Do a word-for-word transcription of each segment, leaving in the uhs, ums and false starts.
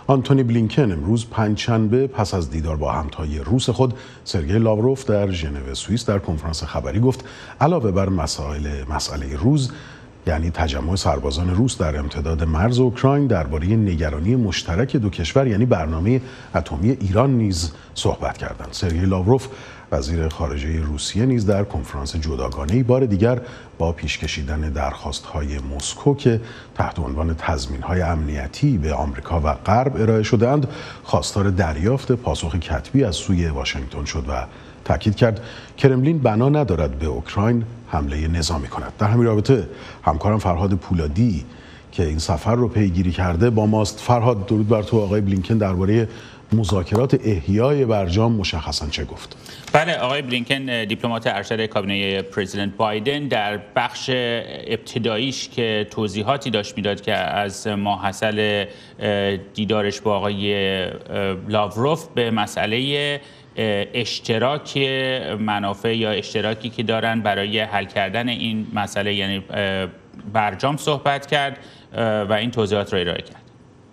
آنتونی بلینکن امروز پنجشنبه پس از دیدار با همتای روس خود سرگئی لاوروف در ژنو سوئیس در کنفرانس خبری گفت علاوه بر مسائل مسئله روز یعنی تجمع سربازان روس در امتداد مرز اوکراین درباره نگرانی مشترک دو کشور یعنی برنامه اتمی ایران نیز صحبت کردند. سرگئی لاوروف وزیر خارجه روسیه نیز در کنفرانس جداگانه‌ای بار دیگر با پیش کشیدن درخواست‌های مسکو که تحت عنوان تضمین‌های امنیتی به آمریکا و غرب ارائه شده‌اند خواستار دریافت پاسخ کتبی از سوی واشنگتن شد و تاکید کرد کرملین بنا ندارد به اوکراین حمله نظامی کند. در همین رابطه همکارم فرهاد پولادی که این سفر رو پیگیری کرده با ماست. فرهاد، درود بر تو. آقای بلینکن درباره مذاکرات احیای برجام مشخصاً چه گفت؟ بله، آقای بلینکن دیپلمات ارشد کابینه پرزیدنت بایدن در بخش ابتداییش که توضیحاتی داشت میداد که از ماحصل دیدارش با آقای لاوروف به مسئله اشتراک منافع یا اشتراکی که دارن برای حل کردن این مسئله یعنی برجام صحبت کرد و این توضیحات را ارائه کرد.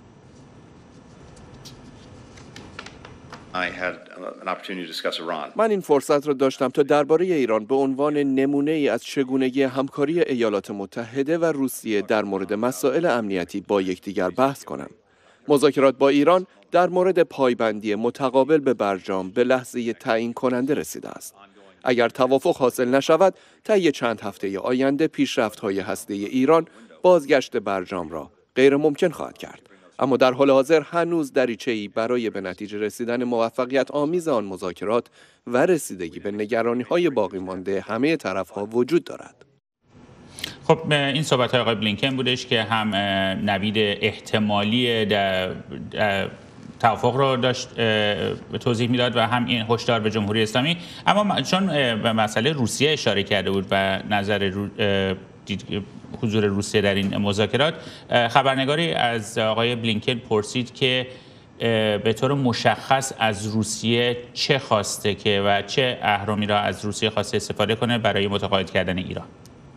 من این فرصت را داشتم تا درباره ایران به عنوان نمونه ای از چگونگی همکاری ایالات متحده و روسیه در مورد مسائل امنیتی با یکدیگر بحث کنم. مذاکرات با ایران در مورد پایبندی متقابل به برجام به لحظه تعیین کننده رسیده است. اگر توافق حاصل نشود، طی چند هفته آینده پیشرفت‌های هسته‌ای ایران بازگشت برجام را غیر ممکن خواهد کرد. اما در حال حاضر هنوز دریچه‌ای برای به نتیجه رسیدن موفقیت آمیز آن مذاکرات و رسیدگی به نگرانی‌های باقی مانده همه طرف‌ها وجود دارد. خب این صحبت‌های آقای بلینکن بودش که هم نوید احتمالی در توافق رو داشت توضیح میداد و هم این هشدار به جمهوری اسلامی. اما چون به مسئله روسیه اشاره کرده بود و نظر رو حضور روسیه در این مذاکرات، خبرنگاری از آقای بلینکن پرسید که به طور مشخص از روسیه چه خواسته که و چه اهرامی را از روسیه خواسته استفاده کنه برای متقاعد کردن ایران.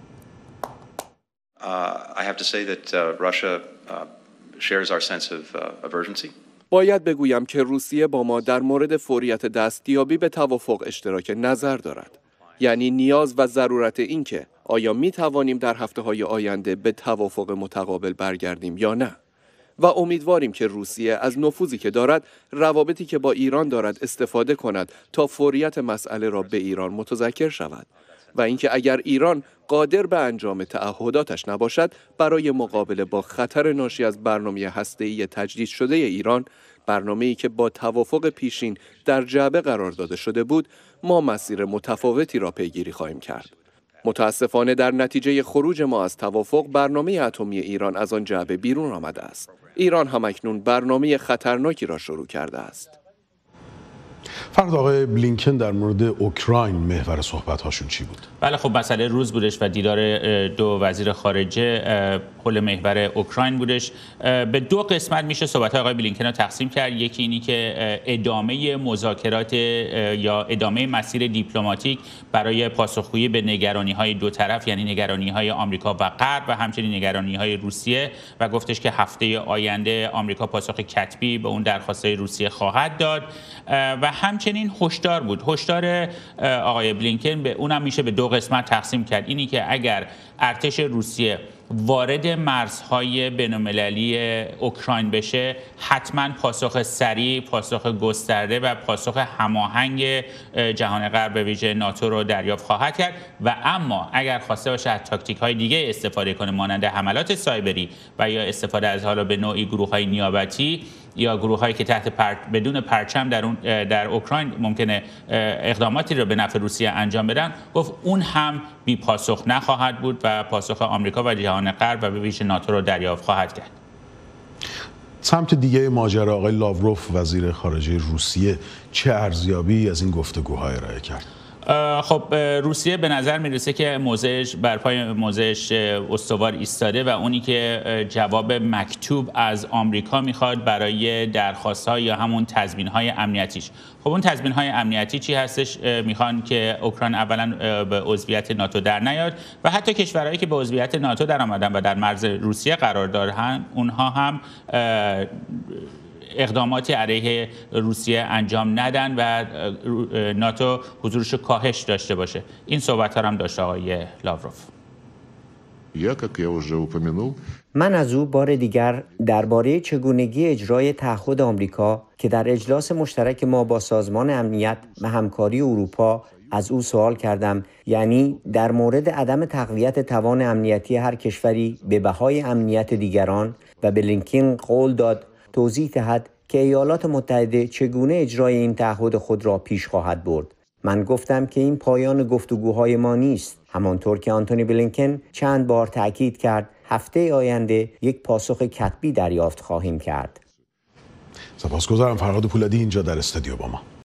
Uh, I have to say that uh, Russia uh, shares our sense of, uh, of urgency. باید بگویم که روسیه با ما در مورد فوریت دستیابی به توافق اشتراک نظر دارد. یعنی نیاز و ضرورت این که آیا می توانیم در هفته‌های آینده به توافق متقابل برگردیم یا نه. و امیدواریم که روسیه از نفوذی که دارد، روابطی که با ایران دارد استفاده کند تا فوریت مسئله را به ایران متذکر شود. و اینکه اگر ایران قادر به انجام تعهداتش نباشد برای مقابله با خطر ناشی از برنامه هسته‌ای تجدید شده ایران، برنامه‌ای که با توافق پیشین در جعبه قرار داده شده بود، ما مسیر متفاوتی را پیگیری خواهیم کرد. متاسفانه در نتیجه خروج ما از توافق، برنامه اتمی ایران از آن جعبه بیرون آمده است. ایران همکنون برنامه خطرناکی را شروع کرده است. فرد آقای بلینکن در مورد اوکراین محور صحبت‌هاشون چی بود؟ بله، خب مسئله روز بودش و دیدار دو وزیر خارجه حول محور اوکراین بودش. به دو قسمت میشه صحبت‌های آقای بلینکن رو تقسیم کرد. یکی اینی که ادامه مذاکرات یا ادامه مسیر دیپلماتیک برای پاسخگویی به نگرانی‌های دو طرف، یعنی نگرانی‌های آمریکا و غرب و همچنین نگرانی‌های روسیه، و گفتش که هفته آینده آمریکا پاسخ کتبی به اون درخواست‌های روسیه خواهد داد. و همچنین هشدار بود. هشدار آقای بلینکن به اونم میشه به دو قسمت تقسیم کرد. اینی که اگر ارتش روسیه وارد مرزهای بین‌المللی اوکراین بشه، حتما پاسخ سریع، پاسخ گسترده و پاسخ هماهنگ جهان غرب به ویژه ناتو رو دریافت خواهد کرد. و اما اگر خواسته باشه از تاکتیک‌های دیگه استفاده کنه، مانند حملات سایبری و یا استفاده از حالا به نوعی گروه‌های نیابتی یا گروه‌هایی که تحت پر... بدون پرچم در اون در اوکراین ممکنه اقداماتی رو به نفع روسیه انجام بدن، گفت اون هم بی پاسخ نخواهد بود و پاسخ آمریکا و جهان غرب و به ویژه ناتو رو دریافت خواهد کرد. سمت دیگه ماجرا، آقای لاوروف وزیر خارجه روسیه چه ارزیابی از این گفتگوها ارائه کرد؟ خب روسیه به نظر میرسه که موضعش بر پای موضعش استوار ایستاده و اونی که جواب مکتوب از آمریکا میخواد برای درخواست‌ها یا همون تضمین‌های امنیتیش. خب اون تضمین‌های امنیتی چی هستش؟ میخوان که اوکراین اولا به عضویت ناتو در نیاد و حتی کشورهایی که به عضویت ناتو در آمدن و در مرز روسیه قرار دارن اونها هم اقداماتی علیه روسیه انجام ندن و ناتو حضورش رو کاهش داشته باشه. این صحبت ها هم داشت آقای لاوروف. من از او بار دیگر درباره چگونگی اجرای تعهد آمریکا که در اجلاس مشترک ما با سازمان امنیت و همکاری اروپا از او سوال کردم، یعنی در مورد عدم تقویت توان امنیتی هر کشوری به بهای امنیت دیگران، و بلینکن قول داد توضیح دهد که ایالات متحده چگونه اجرای این تعهد خود را پیش خواهد برد. من گفتم که این پایان گفتگوهای ما نیست، همانطور که آنتونی بلینکن چند بار تأکید کرد هفته آینده یک پاسخ کتبی دریافت خواهیم کرد. سپاسگزارم. فرهاد پولادی اینجا در استودیو با ما.